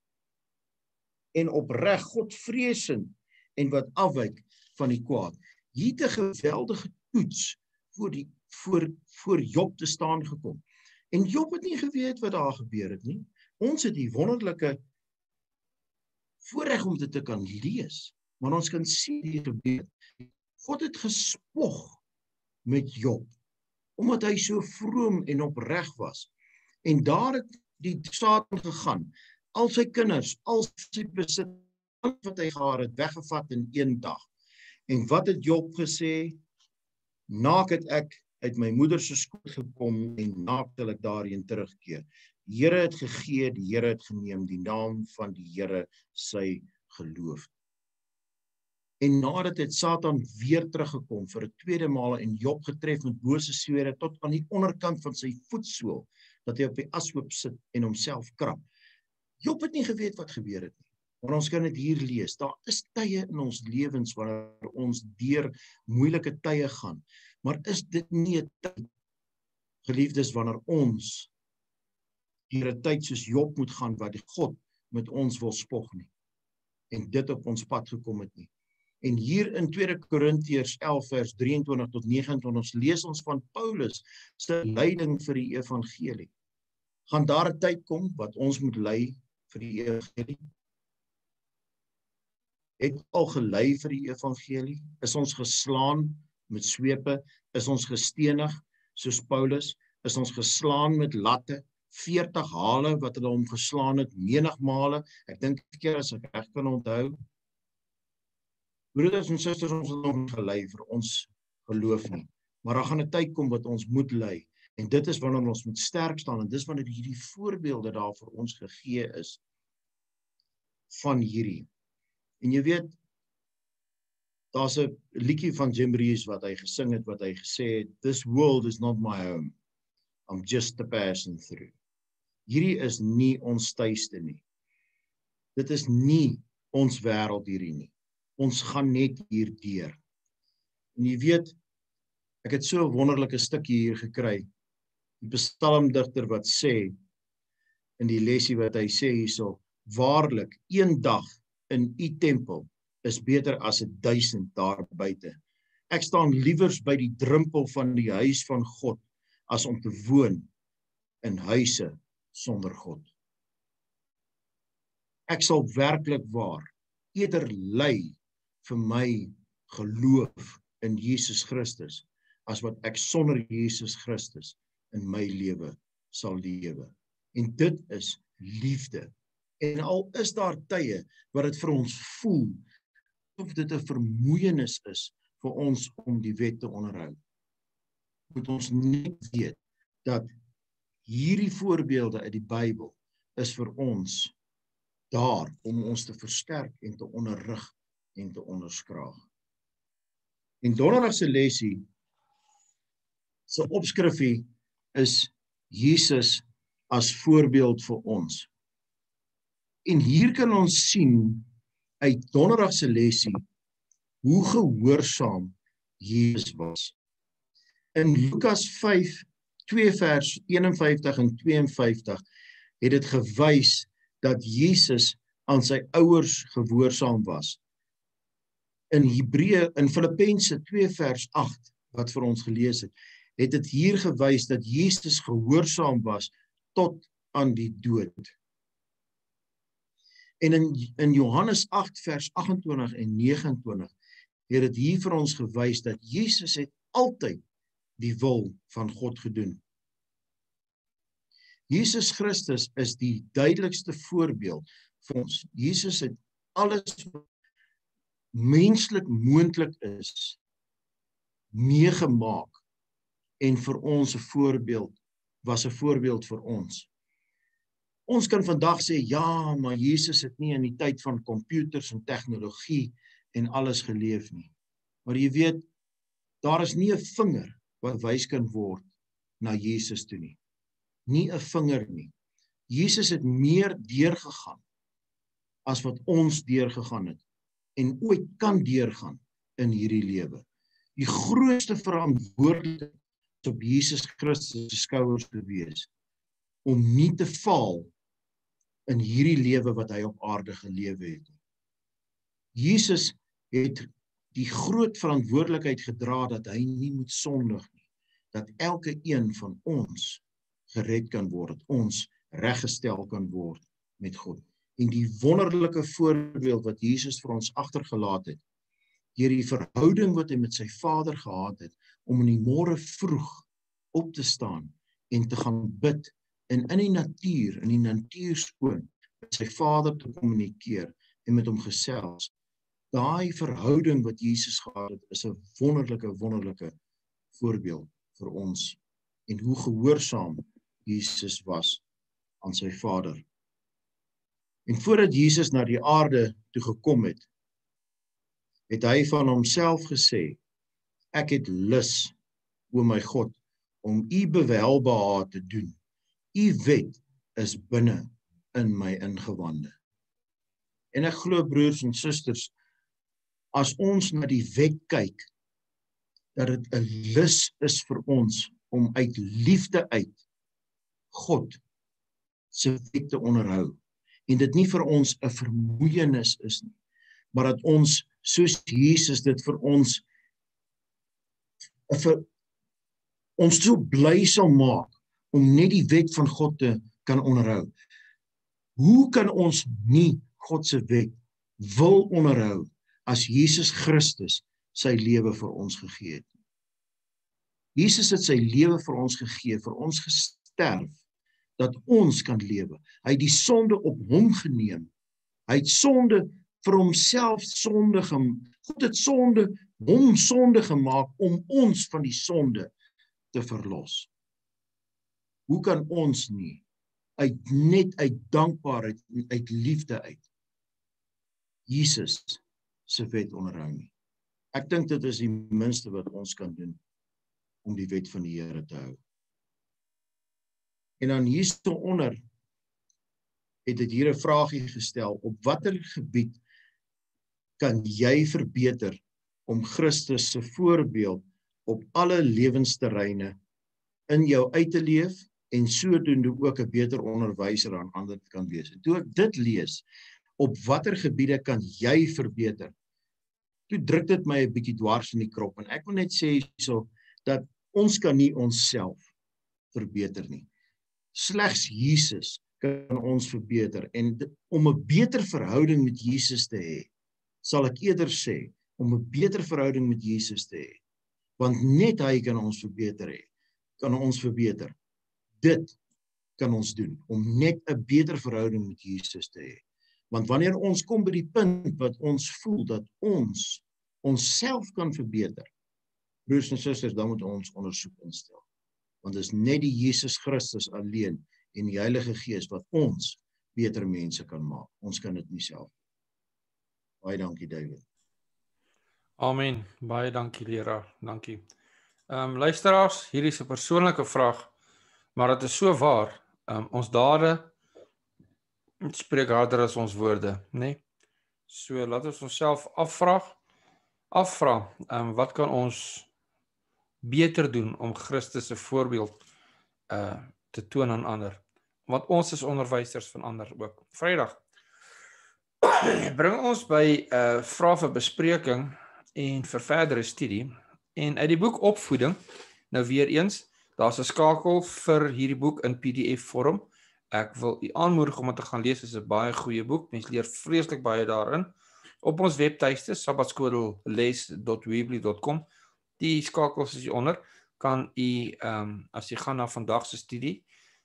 en opreg, godvreesend en wat afwyk van die kwaad. Hier het 'n geweldige toets voor Job te staan gekom. En Job het nie geweet wat daar gebeur het nie. Ons het die wonderlike voorreg om dit te kan lees, maar ons kan sien die gebeur. God het gespog met Job, omdat hy so vroom en opreg was. En daar het die Satan gegaan, al sy kinders, al sy besit, wat hy gehad het, weggevat in een dag. En wat het Job gesê? Naak het ek uit my moeder se skoot gekom en naak sal ek daarheen terugkeer. Die Here het gegee, die Here het geneem, die naam van die Here sy geloof. En nadat het Satan weer teruggekom vir 'n tweede maal en Job getref met bose swere tot aan die onderkant van sy voetsool, dat hy op die ashoop sit en homself krap. Job het nie geweet wat gebeur het nie. Maar ons kan dit hier lees. Daar is tye in ons lewens wanneer ons deur moeilike tye gaan. Maar is dit nie 'n tyd, geliefdes, wanneer ons deur 'n tyd soos Job moet gaan, wat die God met ons wil spog nie, en dit op ons pad gekom het nie. En hier in 2 Korintiërs 11 vers 23 tot 29 lees ons van Paulus se lyding vir die evangelie. Gaan daar 'n tyd kom wat ons moet ly vir die evangelie? Het al gelei vir die evangelie? Is ons geslaan met swepe? Is ons gestenig soos Paulus? Is ons geslaan met latte? 40 hale wat hulle hom geslaan het, menigmale. Ek dink 'n keer as ek reg kan onthou. Broeders en susters, ons het nog gelei vir ons geloof nie. Maar daar gaan 'n tyd kom wat ons moet ly. En dit is wanneer ons moet sterk staan. En dis wanneer hierdie voorbeelde daar vir ons gegee is van hierdie. En jy weet, daar's 'n liedjie van Jim Reeves wat hy gesing het, wat hy gesê het, "This world is not my home. I'm just a passing through." Hierdie is nie ons tuiste nie. Dit is nie ons wêreld hierdie nie. Ons gaan net hier deur. En jy weet, ek het so 'n wonderlike stukkie hier gekry. Die psalmdigter wat sê, in die lesie wat hy sê hierso, "Waarlik, een dag in u tempel is beter as 1000 daar buite. Ek staan liewers by die drempel van die huis van God, as om te woon in huise sonder God. Ek sal werklik waar eerder ly vir my geloof in Jesus Christus, as wat ek sonder Jesus Christus in my lewe sal lewe. En dit is liefde. En al is daar tye wat dit vir ons voel, of dit 'n vermoeienis is vir ons om die wet te onderhou, moet ons net weet dat hierdie voorbeelde uit die Bybel is vir ons daar om ons te versterk en te onderrig en te onderskraag. En donderdag se lesie se opskrifie is Jesus as voorbeeld vir ons. En hier kan ons sien uit donderdag se lesie hoe gehoorsaam Jesus was. In Lukas 5, 2 vers 51 en 52 het dit gewys dat Jesus aan sy ouers gehoorsaam was. In Filippense 2 vers 8 wat vir ons gelees het dit hier gewys dat Jesus gehoorsaam was tot aan die dood. En in Johannes 8 vers 28 en 29 het dit hier vir ons gewys dat Jesus het altyd die wil van God gedoen. Jesus Christus is die duidelikste voorbeeld vir ons. Jesus het alles wat menslik moontlik is meegemaak en vir ons 'n voorbeeld was 'n voorbeeld vir ons. Ons kan vandag sê ja, maar Jesus het nie in die tyd van komputers en tegnologie en alles geleef nie. Maar jy weet, daar is nie 'n vinger wat wys kan word na Jesus toe nie. Nie 'n vinger nie. Jesus het meer deurgegaan as wat ons deurgegaan het en ooit kan deurgaan in hierdie lewe. Die grootste verantwoordelikheid is op Jesus Christus se skouers te wees om nie te val in hierdie lewe wat hy op aarde gelewe het. Jesus het die groot verantwoordelikheid gedra dat hy nie moet sondig nie, dat elke een van ons gered kan word, dat ons reggestel kan word met God. En die wonderlike voorbeeld wat Jesus vir ons agtergelaat het, deur die verhouding wat hy met sy Vader gehad het, om in die môre vroeg op te staan en te gaan bid en in die natuurskoon met sy Vader te kommunikeer en met hom gesels. Daai verhouding wat Jesus gehad het, is 'n wonderlike voorbeeld vir ons en hoe gehoorsaam Jesus was aan sy Vader. En voordat Jesus na die aarde toe gekom het, het hy van homself gesê, ek het lus, o my God, om u bewelbehae te doen. U wet is binne in my ingewande. En ek glo, broers en susters, as ons na die wet kyk, dat dit 'n lus is vir ons om uit liefde uit God se wet te onderhou. En dit nie vir ons 'n vermoeienis is nie, maar dat ons, soos Jesus dit vir ons so bly sal maak om net die wet van God te kan onderhou. Hoe kan ons nie God se wet wil onderhou as Jesus Christus sy lewe vir ons gegee het? Jesus het sy lewe vir ons gegee, vir ons gesterf, dat ons kan lewe. Hy het die sonde op hom geneem. Hy het sonde vir homself sonde gemaak. God het hom sonde gemaak om ons van die sonde te verlos. Hoe kan ons nie net uit dankbaarheid en uit liefde uit Jesus se wet onderhou nie? Ek dink dit is die minste wat ons kan doen om die wet van die Here te hou. En dan hieronder het dit hier 'n vraagie gestel, op watter gebied kan jy verbeter om Christus se voorbeeld op alle lewensterreine in jou uit te leef en sodoende ook 'n beter onderwyser aan ander te kan wees. En toe ek dit lees, op watter gebiede kan jy verbeter? Toe druk dit my 'n bietjie dwars in die krop en ek wil net sê hierso dat ons kan nie onsself verbeter nie. Slegs Jesus kan ons verbeter en om 'n beter verhouding met Jesus te hê, sal ek eerder sê om 'n beter verhouding met Jesus te hê, want net hy kan ons verbeter. Dit kan ons doen, om net 'n beter verhouding met Jesus te hê. Want wanneer ons kom by die punt wat ons voel dat ons onsself kan verbeter, broers en susters, dan moet ons ondersoek instel. Want dit is net die Jesus Christus alleen en die Heilige Gees wat ons beter mense kan maak. Ons kan dit nie self. Baie dankie, David. Amen. Baie dankie, leraar. Dankie. Luisteraars, hier is 'n persoonlike vraag, maar dit is so waar. Ons dade spreek harder as ons woorde, né? So laat ons onsself afvra, wat kan ons beter doen om Christus se voorbeeld te toon aan ander? Want ons is onderwysers van ander ook. Vrydag bring ons by vrae vir bespreking en vir verdere studie. En uit die boek Opvoeding, nou weer eens, daar's 'n skakel vir hierdie boek in PDF vorm. Ek wil u aanmoedig om dit te gaan lees. Dit is 'n baie goeie boek. Mens leer vreeslik baie daarin. Op ons webtuiste sabbatskoolles.weebly.com. Die skakels is hieronder. Kan u as jy gaan na vandag se studie,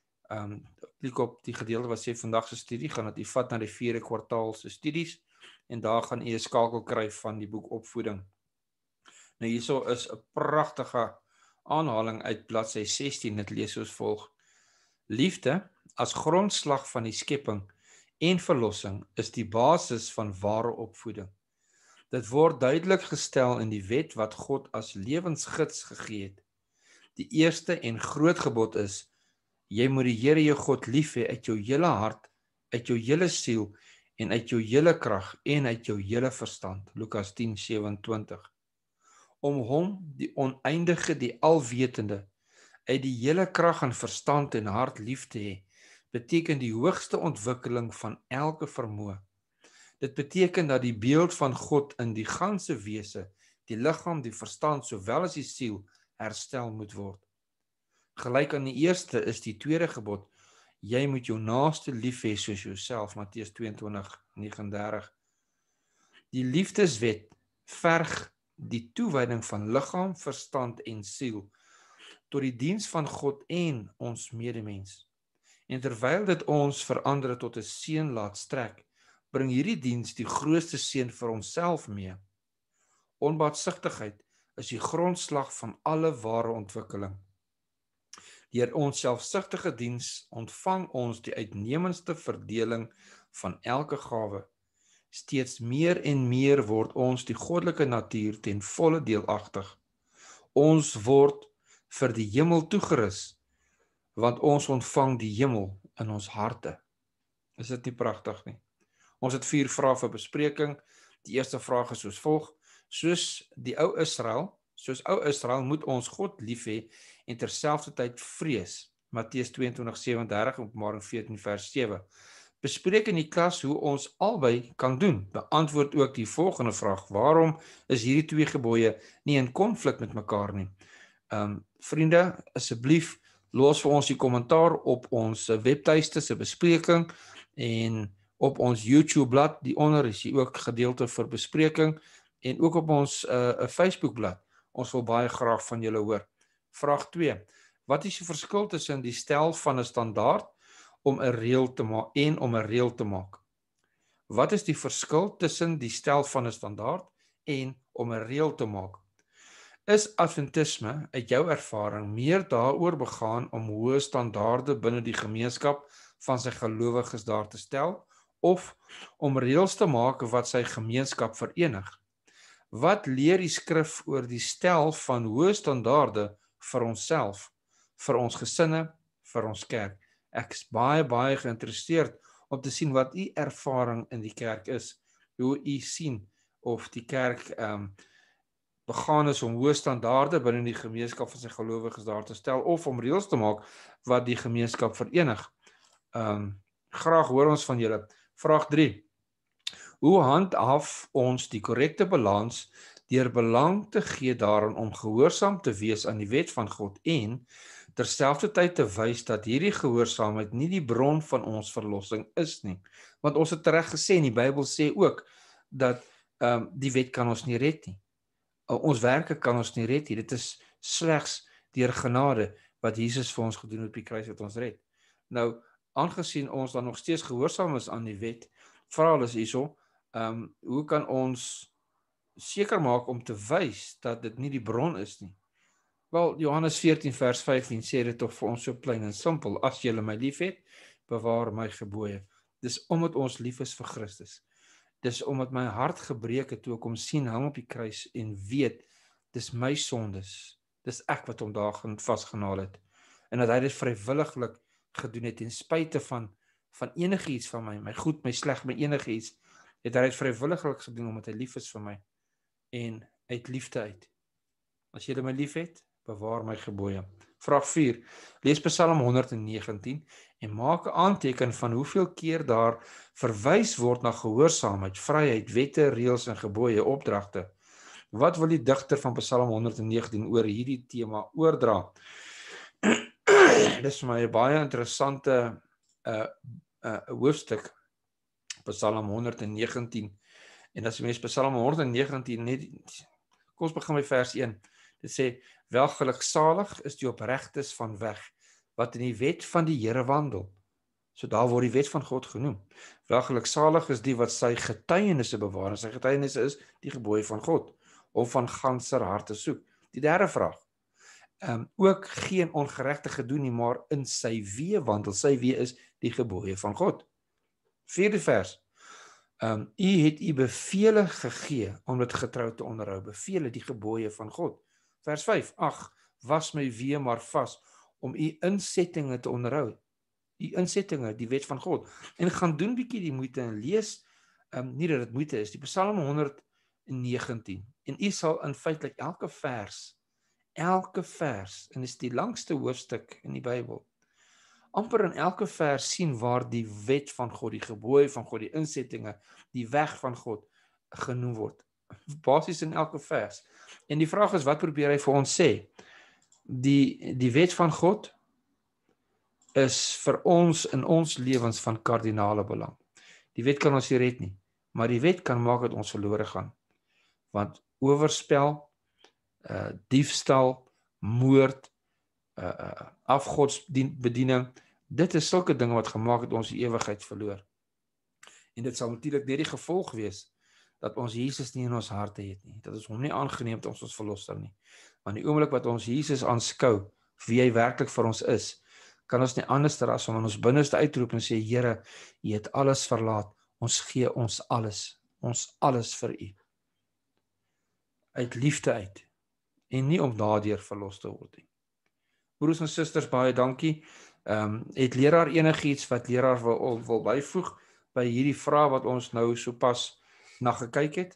klik op die gedeelte wat sê vandag se studie, gaan dit u vat na die 4de kwartaal se studies en daar gaan u 'n skakel kry van die boek Opvoeding. Nou hierso is 'n pragtige aanhaling uit bladsy 16. Dit lees soos volg: Liefde as grondslag van die skepping en verlossing is die basis van ware opvoeding. Dit word duidelik gestel in die wet wat God as lewensgids gegee het. Die eerste en groot gebod is: jy moet die Here jou God lief hê uit jou hele hart, uit jou hele siel en uit jou hele krag en uit jou hele verstand. Lukas 10:27. Om hom, die oneindige, die alwetende, uit die hele krag en verstand en hart lief te hê, beteken die hoogste ontwikkeling van elke vermoë. Dit beteken dat die beeld van God in die ganse wese, die liggaam, die verstand, sowel as die siel, herstel moet word. Gelyk aan die eerste is die tweede gebod: jy moet jou naaste lief hê soos jouself. Matteus 22:39. Die liefdeswet verg die toewyding van liggaam, verstand en siel tot die diens van God en ons medemens. En terwyl dit ons verander tot 'n seën laat strek, bring hierdie diens die grootste seën vir onsself mee. Onbaatsigtigheid is die grondslag van alle ware ontwikkeling. Deur ons selfsugtige diens ontvang ons die uitnemendste verdeling van elke gawe. Steeds meer en meer word ons die goddelike natuur ten volle deelagtig. Ons word vir die hemel toegerus, want ons ontvang die hemel in ons harte. Is dit nie pragtig nie? Ons het 4 vrae vir bespreking. Die eerste vraag is soos volg: soos ou Israel moet ons God lief hê en terselfdertyd vrees. Matteus 22:37 en Openbaring 14:7. Bespreek in die klas hoe ons albei kan doen. Beantwoord ook die volgende vraag: waarom is hierdie 2 gebooie nie in konflik met mekaar nie? Vriende, asseblief los vir ons die kommentaar op ons webtuiste se bespreking en op ons YouTube blad. Die onder is hier ook gedeelte vir bespreking en ook op ons Facebook blad. Ons wil baie graag van julle hoor. Vraag 2. Wat is die verskil tussen die stel van 'n standaard om 'n reël te maak en om 'n reël te maak? Wat is die verskil tussen die stel van 'n standaard en om 'n reël te maak? Is Adventisme uit jou ervaring meer daaroor begaan om hoë standaarde binne die gemeenskap van sy gelowiges daar te stel, of om reëls te maak wat sy gemeenskap verenig? Wat leer die skrif oor die stel van hoë standaarde vir onsself, vir ons gesinne, vir ons kerk? Ek is baie geïnteresseerd om te sien wat u ervaring in die kerk is, hoe u sien of die kerk begaan is om hoë standaarde binne die gemeenskap van sy gelowiges daar te stel, of om reëls te maak wat die gemeenskap verenig. Graag hoor ons van julle. Vraag 3. Hoe handhaaf ons die korrekte balans deur belang te gee daaraan om gehoorsaam te wees aan die wet van God en terselfdertyd te wys dat hierdie gehoorsaamheid nie die bron van ons verlossing is nie? Want ons het reg gesê, en die Bybel sê ook dat die wet kan ons nie red nie. Ons werke kan ons nie red nie. Dit is slegs deur genade wat Jesus vir ons gedoen het op die kruis wat ons red. Nou, aangesien ons dan nog steeds gehoorsaam is aan die wet, vra hulle hierso, hoe kan ons seker maak om te wys dat dit nie die bron is nie? Wel, Johannes 14:15 sê dit tog vir ons so klein en simpel: as julle my liefhet, bewaar my gebooie. Dis omdat ons lief is vir Christus. Dis omdat my hart gebreek het toe ek hom sien hang op die kruis en weet, dis my sondes. Dis ek wat hom daar vasgenaal het. En dat hy dit vrywilliglik gedoen het ten spyte van enigiets van my goed, my sleg, my enigiets, het hy dit vrywilliglik gedoen omdat hy lief is vir my en uit liefde uit. As jy my lief het, bewaar my gebooie. Vraag 4. Lees Psalm 119 en maak 'n aanteken van hoeveel keer daar verwys word na gehoorsaamheid, vryheid, wette, reëls en gebooie, opdragte. Wat wil die digter van Psalm 119 oor hierdie tema oordra? Dis vir my 'n baie interessante hoofstuk, Psalm 119. En as jy mens Psalm 119 net, kom ons begin by vers 1. Dit sê, welgeluksalig is die opregtes van weg, wat in die wet van die Here wandel. So daar word die wet van God genoem. Welgeluksalig is die wat sy getuienisse bewaar, en sy getuienisse is die gebooie van God, of van ganser harte soek. Die derde vraag, ook geen ongeregtige doen nie, maar in sy weë wandel. Sy weë is die gebooie van God. Vierde vers, u het u bevele gegee om dit getrou te onderhou. Bevele, die gebooie van God. Vers 5, ag, was my weë maar vas om u insettinge te onderhou. Die insettinge, die wet van God. En gaan doen bietjie die moeite en lees, nie dat dit moeite is, die Psalm 119. En u sal in feitelik elke vers, en is die langste hoofstuk in die Bybel, amper in elke vers sien waar die wet van God, die gebooie van God, die insettinge, die weg van God genoem word. Basies in elke vers. En die vraag is, wat probeer hy vir ons sê? Die wet van God is vir ons in ons lewens van kardinale belang. Die wet kan ons nie red nie, maar die wet kan maak dat ons verlore gaan. Want oorspel, diefstal, moord, afgodsbediening, dit is sulke dinge wat gemaak het ons die ewigheid verloor. En dit sal natuurlik net die gevolg wees dat ons Jesus nie in ons harte het nie, dat ons hom nie aangeneem het ons verlosser nie. Want die oomblik wat ons Jesus aanskou, wie hy werklik vir ons is, kan ons nie anders as om in ons binneste uitroep en sê, Here, u het alles verlaat, ons gee ons alles vir u. Uit liefde uit, en nie om daardeur verlos te word nie. Broers en susters, baie dankie. Het leraar enigiets wat leraar wil byvoeg by hierdie vraag wat ons nou sopas na gekyk het?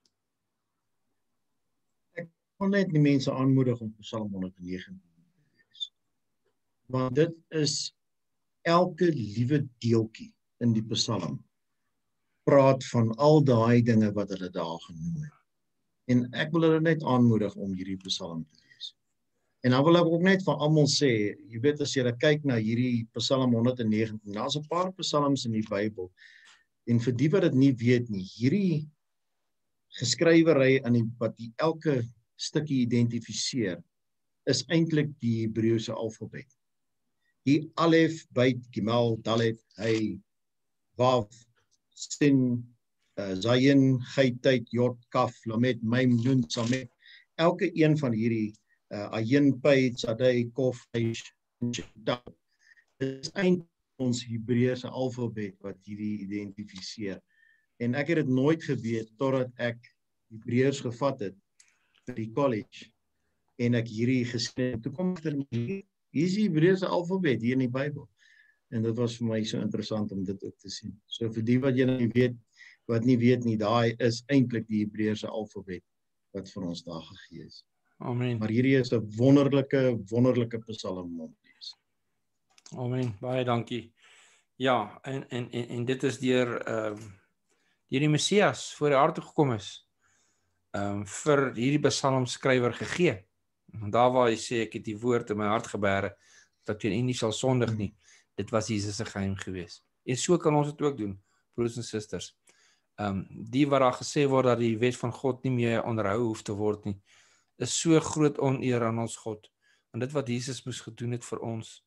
Ek wil net die mense aanmoedig om Psalm 119 te lees. Want dit is elke liewe deeltjie in die Psalm praat van al daai dinge wat hulle daar genoem het. En ek wil hulle net aanmoedig om hierdie Psalm te lees. En dan wil ek ook net van almal sê, jy weet as jy kyk na hierdie Psalm 119, daar's 'n paar psalms in die Bybel. En vir die wat dit nie weet nie, hierdie geskrywery wat die elke stukkie identifiseer, is eintlik die Hebreëse alfabet. Die Alef, Beit, Gimel, Dalet, Hey, Wav, Sin, Zayin, Geit, Jod, Kaf, Lamet, Mem, Nun, Samet. Elke een van hierdie Ayin, Pei, Tsadei, Kof, Eish, Shadab, is eintlik ons Hebreëse alfabet wat hierdie identifiseer. En ek het dit nooit geweet totdat ek Hebreërs gevat het vir die college en ek hierdie gesien het. Toe kom ek hier is die Hebreëse alfabet hier in die Bybel. En dit was vir my so interessant om dit ook te sien. So vir die wat jy nie weet, daai is eintlik die Hebreëse alfabet wat vir ons daar gegee is. Amen. Maar hierdie is 'n wonderlike Psalm om te lees. Amen. Baie dankie. Ja, en dit is deur die Messias voor die aarde gekom is, vir hierdie psalmskrywer gegee. En daar waar hy sê, ek het die woord in my hart gebere, dat jy nie sal sondig nie. Dit was Jesus se geheim gewees. En so kan ons dit ook doen, broers en susters. Die wat daar gesê word dat die wet van God nie meer onderhou hoef te word nie, is so groot oneer aan ons God. En dit wat Jesus moes gedoen het vir ons,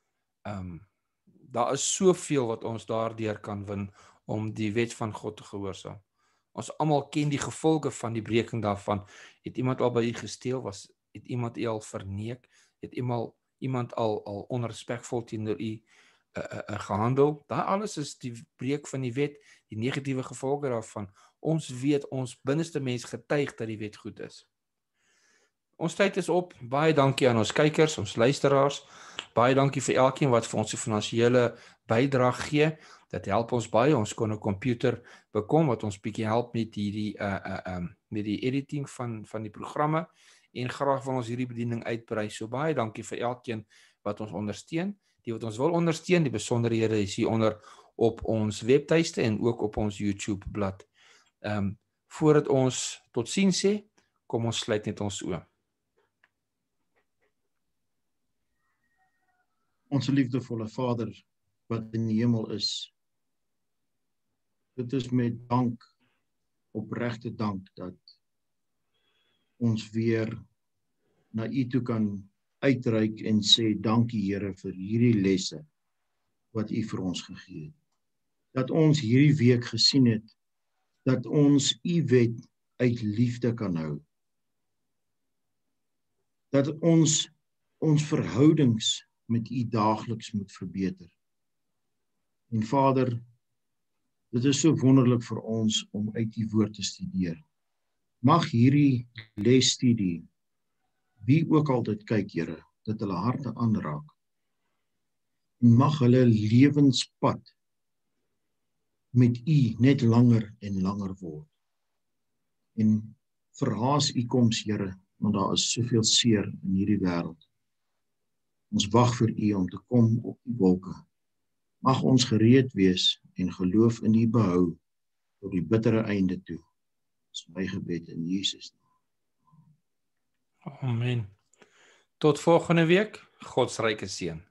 daar is soveel wat ons daardeur kan win om die wet van God te gehoorsaam. Ons almal ken die gevolge van die breking daarvan. Het iemand al by u gesteel? Het iemand u al verneek? Het iemand al onrespekvol teenoor u gehandel? Daar alles is die breek van die wet, die negatiewe gevolge daarvan. Ons weet, ons binneste mens getuig dat die wet goed is. Ons tyd is op. Baie dankie aan ons kykers, ons luisteraars. Baie dankie vir elkeen wat vir ons 'n finansiële bydrae gee. Dit help ons baie. Ons kon 'n komputer bekom wat ons bietjie help met met die editing van die programme, en graag wil ons hierdie bediening uitbrei. So baie dankie vir elkeen wat ons ondersteun. Die wat ons wil ondersteun, die besonderhede is hier onder op ons webtuiste en ook op ons YouTube blad. Voordat ons totsiens sê, kom ons sluit net ons oë. Ons liefdevolle Vader, wat in die hemel is. Dit is met dank, opregte dank, dat ons weer na U toe kan uitreik en sê, dankie Here vir hierdie lesse wat U vir ons gegee het. Dat ons hierdie week gesien het, dat ons U wet uit liefde kan hou. Dat ons verhoudings met U daagliks moet verbeter. En Vader, dit is so wonderlik vir ons om uit U woord te studeer. Mag hierdie lesstudie, wie ook al dit kyk, Here, dat hulle harte aanraak. En mag hulle lewenspad met U net langer en langer word. En verhaas U koms, Here, want daar is soveel seer in hierdie wêreld. Ons wag vir U om te kom op die wolke. Mag ons gereed wees en geloof in U behou tot die bittere einde toe. Dis my gebed in Jesus naam. Amen. Tot volgende week. God se ryke seën.